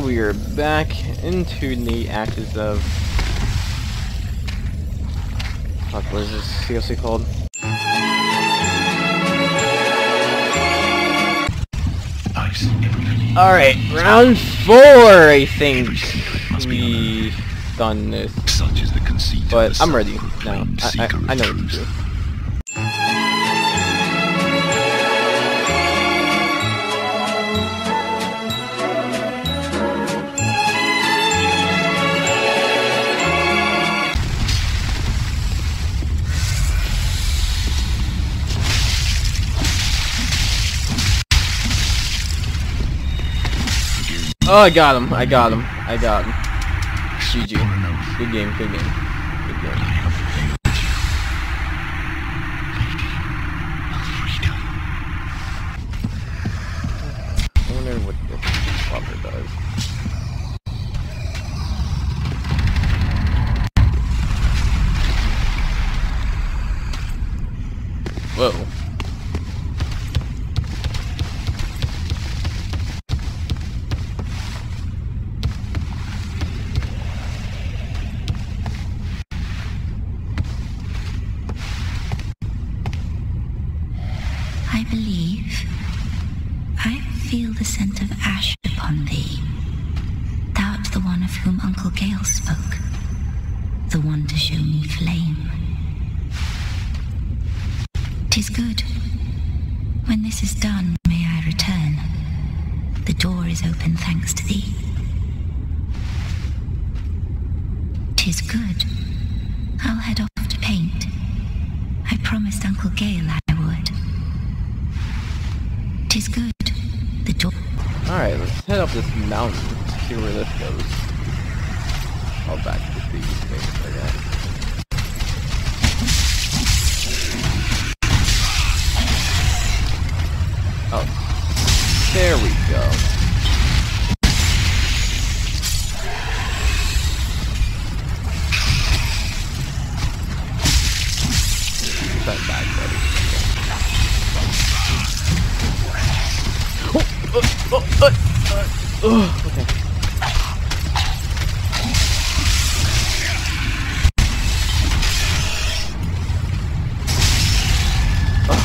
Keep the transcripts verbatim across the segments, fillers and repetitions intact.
we are back into the actors of... Fuck, what is this seriously called? Alright, round four, I think we've done this. Such is the conceit but I'm ready now. I, I, I know what to do. Oh, I got him. I got him. I got him. G G. Good game. Good game. Good game. I wonder what this flopper does. Whoa. I believe I feel the scent of ash upon thee. Thou art the one of whom Uncle Gale spoke, the one to show me flame. 'Tis good. When this is done, may I return. The door is open thanks to thee. 'Tis good. I'll head off to paint. I promised Uncle Gale I would. 'Tis good. The door. Alright, let's head up this mountain. See where this goes. I'll back to these things like that. Oh. There we go. Put that back, buddy. Oh, oh, oh, uh, oh, okay. Oh.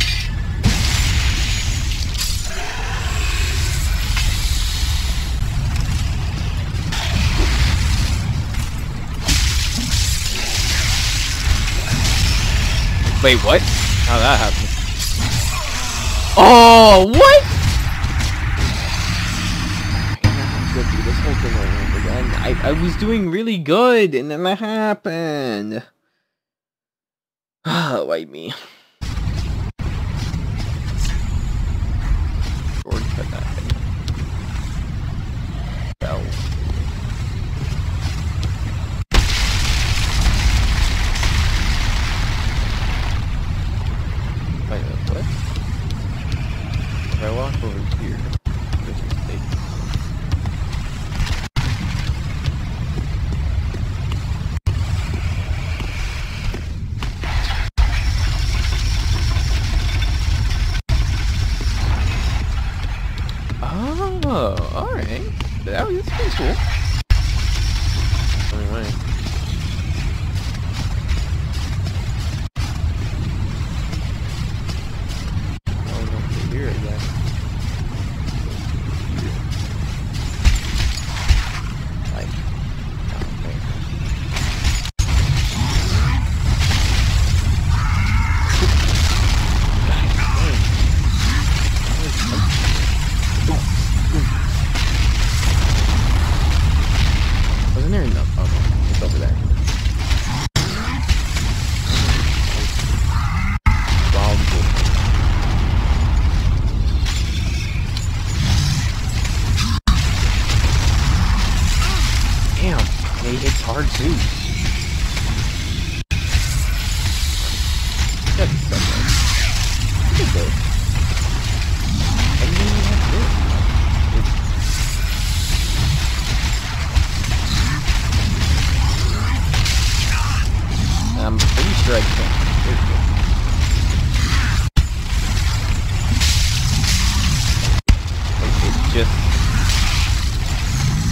Wait, what? How'd that happen? Oh, what? This whole thing over again. I, I was doing really good, and then that happened. Ah, why me? Sword cut that thing. Fell. Wait, what? If I walk over here, there's a mistake. Oh, alright. That was pretty cool. Anyway. Oh, we're going to here again. Like, okay. Wasn't there enough? Oh, no. It's over there. Damn, he hits hard too. That's something. Look at this. I didn't even have this. I'm pretty sure I can't. There we go. Like, it just...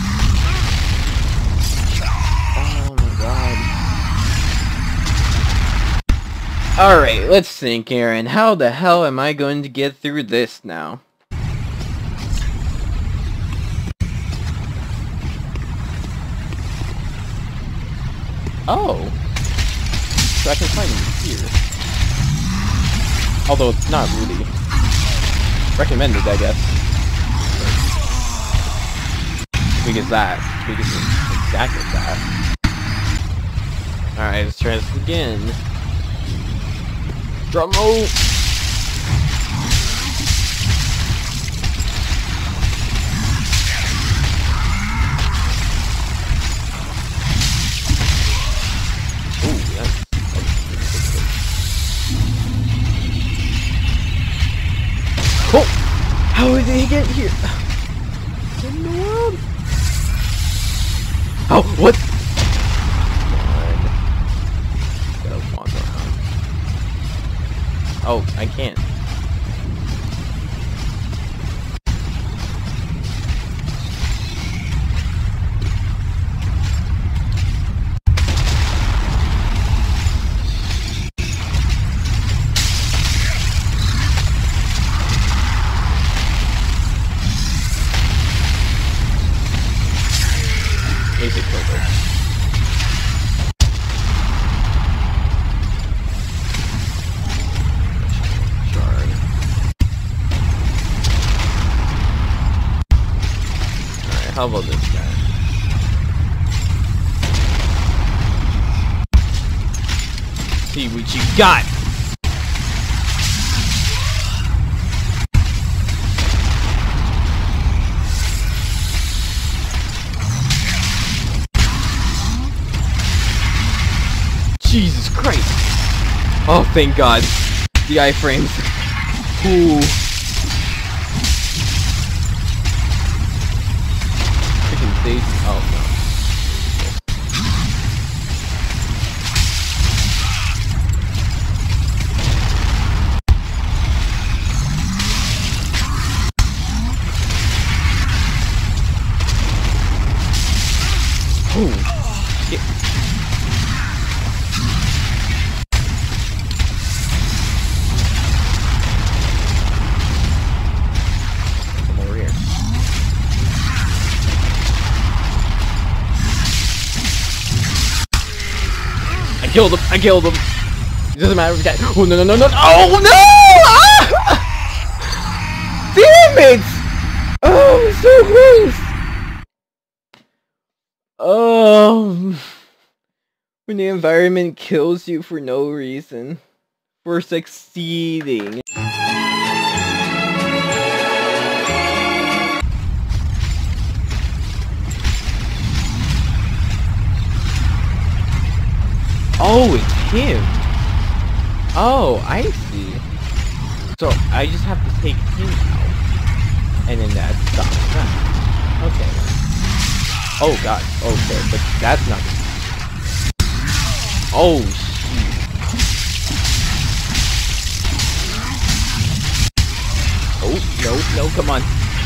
Alright, let's think, Aaron. How the hell am I going to get through this now? Oh. So I can find him here. Although it's not really recommended, I guess. Because that. Because it's exactly that. Alright, let's try this again. Drum roll! Ooh, that's, that's pretty good. Oh! How did he get here? What in the world? Oh, what? Oh, I can't. Basic filter. How about this guy? See what you got! Jesus Christ! Oh, thank God. The iframes. Ooh. Stage. Oh no. Oh. Shit. Come over here. I killed him! I killed him! It doesn't matter if he died. Oh no no no no! Oh no! Ah! Damn it! Oh, I'm so close! Oh, when the environment kills you for no reason, for succeeding. Oh, it's him. Oh, I see. So I just have to take him out, and then that stops that. Okay. Oh god. Okay, but that's not. Oh shoot. Oh no no come on.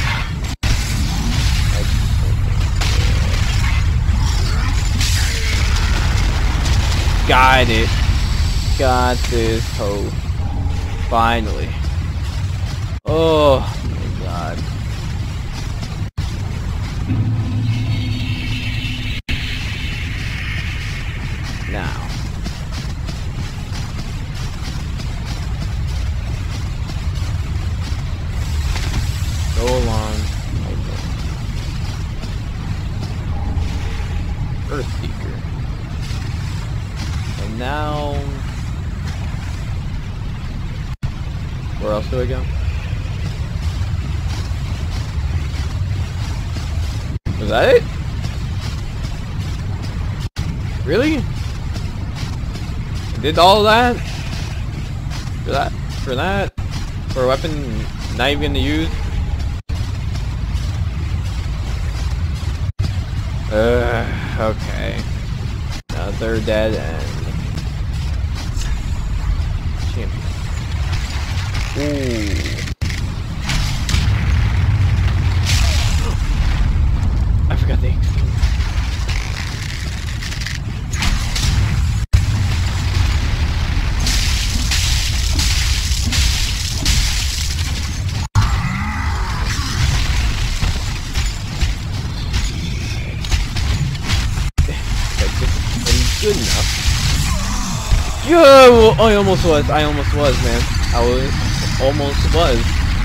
Got it. Got this hoe. Finally. Oh my god. Now. Go along. Okay. Earth Seeker. And now, where else do I go? Was that it? Really? I did all that? For that? For that? For a weapon not even gonna use? Uh, okay. Now they're dead and champion. Ooh. I forgot the X. good enough. Yo! I almost was. I almost was, man. I was almost was.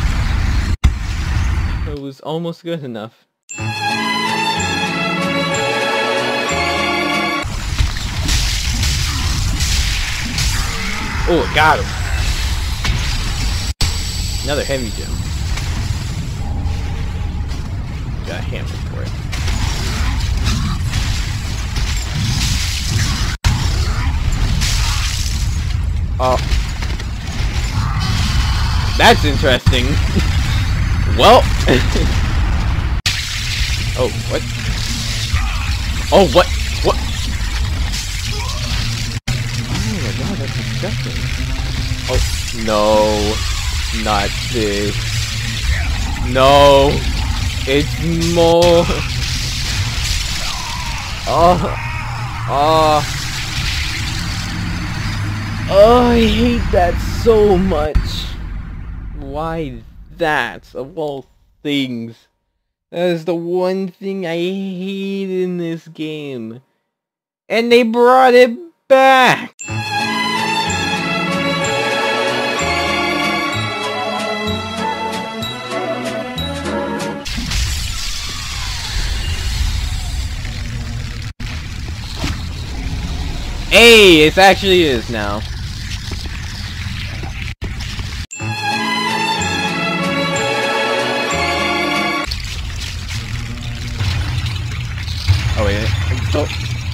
It was almost good enough. Oh, got him. Another heavy gem. Got a hammer for it. Oh. That's interesting. Well. Oh, what? Oh, what? What? Oh my god, that's disgusting. Oh, no. Not this. No. It's more. Oh. Oh. Oh, I hate that so much. Why that, of all things? That is the one thing I hate in this game. And they brought it back! Hey, it actually is now. Oh wait, oh.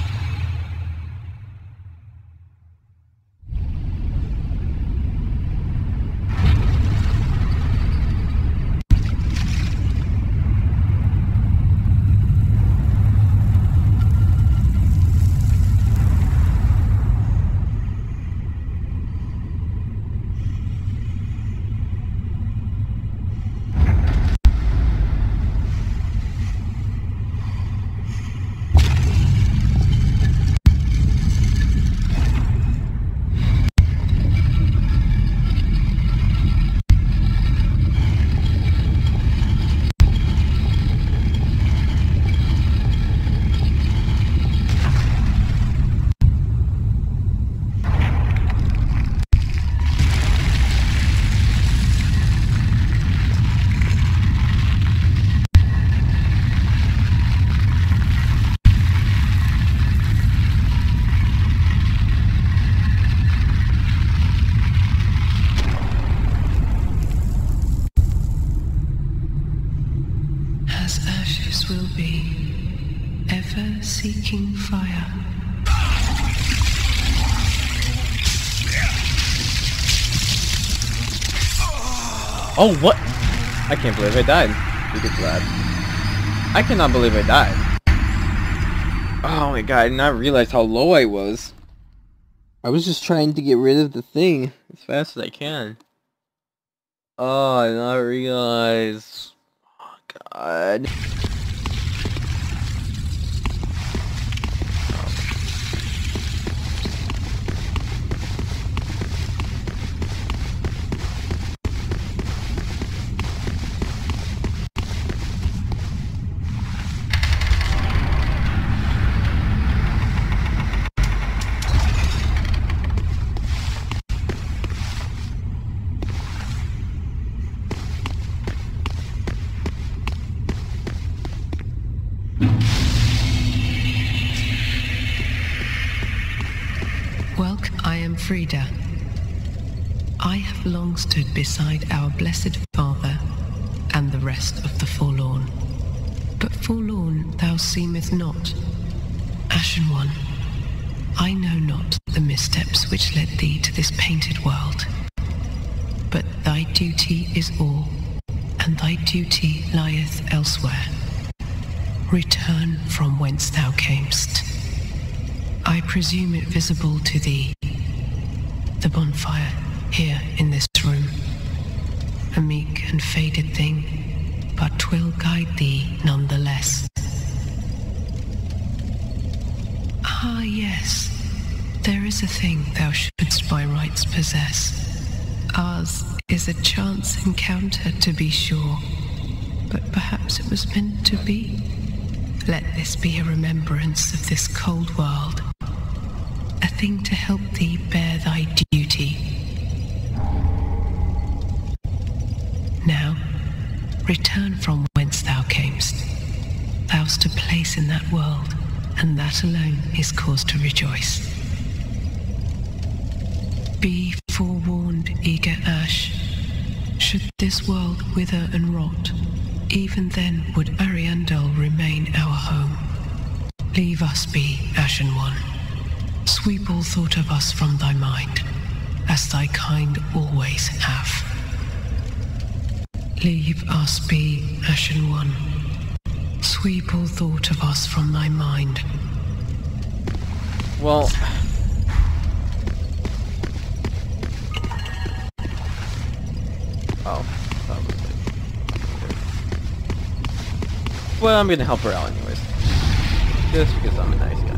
Will be ever seeking fire. Oh, what? I can't believe I died. You get glad. I cannot believe I died. Oh my god, I did not realize how low I was. I was just trying to get rid of the thing as fast as I can. Oh, I did not realize. Oh god. Welcome, I am Frida. I have long stood beside our blessed Father and the rest of the forlorn. But forlorn thou seemeth not. Ashen One, I know not the missteps which led thee to this painted world. But thy duty is all, and thy duty lieth elsewhere. Return from whence thou camest. I presume it visible to thee, the bonfire here in this room. A meek and faded thing, but 'twill guide thee nonetheless. Ah yes, there is a thing thou shouldst by rights possess. Ours is a chance encounter, to be sure, but perhaps it was meant to be. Let this be a remembrance of this cold world, nothing to help thee bear thy duty. Now, return from whence thou camest. Thou'st a place in that world, and that alone is cause to rejoice. Be forewarned, eager Ash. Should this world wither and rot, even then would Ariandel remain our home. Leave us be, Ashen One. Sweep all thought of us from thy mind, as thy kind always have. Leave us be, Ashen One. Sweep all thought of us from thy mind. Well... Oh, that was it. Well, I'm gonna help her out anyways. Just because I'm a nice guy.